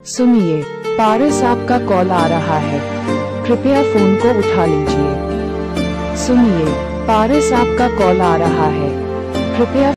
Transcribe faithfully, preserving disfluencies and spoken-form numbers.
सुनिए, पारस आपका कॉल आ रहा है, कृपया फोन को उठा लीजिए। सुनिए, पारस आपका कॉल आ रहा है, कृपया